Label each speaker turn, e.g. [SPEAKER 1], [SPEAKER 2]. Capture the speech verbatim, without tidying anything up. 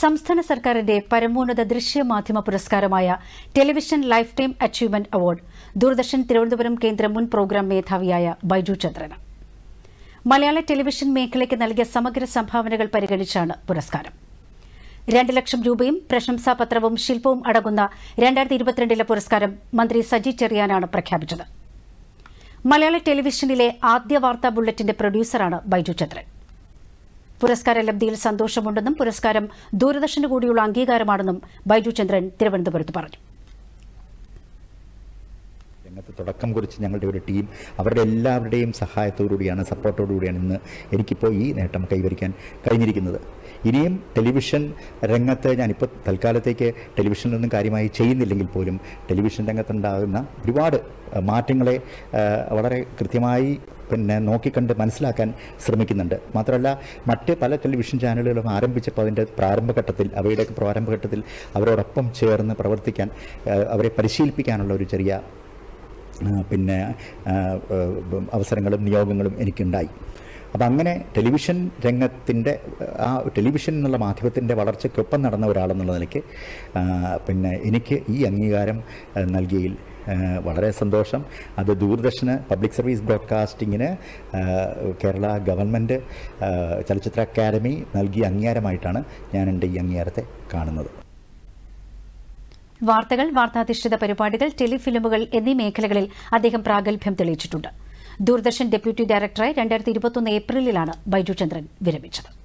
[SPEAKER 1] സംസ്ഥാന സർക്കാരിന്റെ പരമോന്നത ദൃശ്യമാധ്യമ പുരസ്കാരമായ television life time achievement award Doordarshan Thiruvananthapuram കേന്ദ്ര മുൻ പ്രോഗ്രാം മേധാവിയായ ബൈജു ചന്ദ്രന്. മലയാള ടെലിവിഷൻ മേഖലയ്ക്ക് നൽകിയ സമഗ്ര സംഭാവനകൾ പരിഗണിച്ചാണ് പുരസ്കാരം. രണ്ട് ലക്ഷം രൂപയും പ്രശംസാപത്രവും ശില്പവും അടങ്ങുന്ന രണ്ടായിരത്തി ഇരുപത്തിരണ്ടിലെ പുരസ്കാരം മന്ത്രി സജി ചെറിയാനാണ് പ്രഖ്യാപിച്ചത്. മലയാള ടെലിവിഷനിലെ ആദ്യ വാർത്താ ബുള്ളറ്റിന്റെ പ്രൊഡ്യൂസറാണ് ബൈജു ചന്ദ്രൻ. പുരസ്കാര ലബ്ധിയിൽ സന്തോഷമുണ്ടെന്നും പുരസ്കാരം ദൂരദർശന് കൂടിയുള്ള അംഗീകാരമാണെന്നും ബൈജു ചന്ദ്രൻ തിരുവനന്തപുരത്ത് പറഞ്ഞു.
[SPEAKER 2] രംഗത്ത് തുടക്കം കുറിച്ച് ഞങ്ങളുടെ ഒരു ടീം അവരുടെ എല്ലാവരുടെയും സഹായത്തോടുകൂടിയാണ് സപ്പോർട്ടോടുകൂടിയാണ് ഇന്ന് എനിക്കിപ്പോൾ ഈ നേട്ടം കൈവരിക്കാൻ കഴിഞ്ഞിരിക്കുന്നത്. ഇനിയും ടെലിവിഷൻ രംഗത്ത് ഞാനിപ്പോൾ തൽക്കാലത്തേക്ക് ടെലിവിഷനിലൊന്നും കാര്യമായി ചെയ്യുന്നില്ലെങ്കിൽ പോലും ടെലിവിഷൻ രംഗത്തുണ്ടാകുന്ന ഒരുപാട് മാറ്റങ്ങളെ വളരെ കൃത്യമായി പിന്നെ നോക്കിക്കണ്ട് മനസ്സിലാക്കാൻ ശ്രമിക്കുന്നുണ്ട്. മാത്രമല്ല മറ്റ് പല ടെലിവിഷൻ ചാനലുകളും ആരംഭിച്ചപ്പോൾ അതിൻ്റെ പ്രാരംഭഘട്ടത്തിൽ അവയുടെയൊക്കെ പ്രാരംഭഘട്ടത്തിൽ അവരോടൊപ്പം ചേർന്ന് പ്രവർത്തിക്കാൻ അവരെ പരിശീലിപ്പിക്കാനുള്ള ഒരു ചെറിയ പിന്നെ അവസരങ്ങളും നിയോഗങ്ങളും എനിക്കുണ്ടായി. അപ്പം അങ്ങനെ ടെലിവിഷൻ രംഗത്തിൻ്റെ ആ ടെലിവിഷൻ എന്നുള്ള മാധ്യമത്തിൻ്റെ വളർച്ചയ്ക്കൊപ്പം നടന്ന ഒരാളെന്നുള്ള നിലയ്ക്ക് പിന്നെ എനിക്ക് ഈ അംഗീകാരം നൽകിയതിൽ വളരെ സന്തോഷം. അത് ദൂരദർശന് പബ്ലിക് സർവീസ് ബ്രോഡ്കാസ്റ്റിങ്ങിന് കേരള ഗവൺമെൻറ് ചലച്ചിത്ര അക്കാദമി നൽകിയ അംഗീകാരമായിട്ടാണ് ഞാൻ എൻ്റെ ഈ അംഗീകാരത്തെ കാണുന്നത്.
[SPEAKER 1] വാർത്തകൾ, വാർത്താധിഷ്ഠിത പരിപാടികൾ, ടെലിഫിലിമുകൾ എന്നീ മേഖലകളിൽ അദ്ദേഹം പ്രാഗൽഭ്യം തെളിയിച്ചിട്ടുണ്ട്. ദൂരദർശൻ ഡെപ്യൂട്ടി ഡയറക്ടറായി രണ്ടായിരത്തി ഇരുപത്തൊന്ന് ഏപ്രിലിലാണ് ബൈജു ചന്ദ്രൻ വിരമിച്ചത്.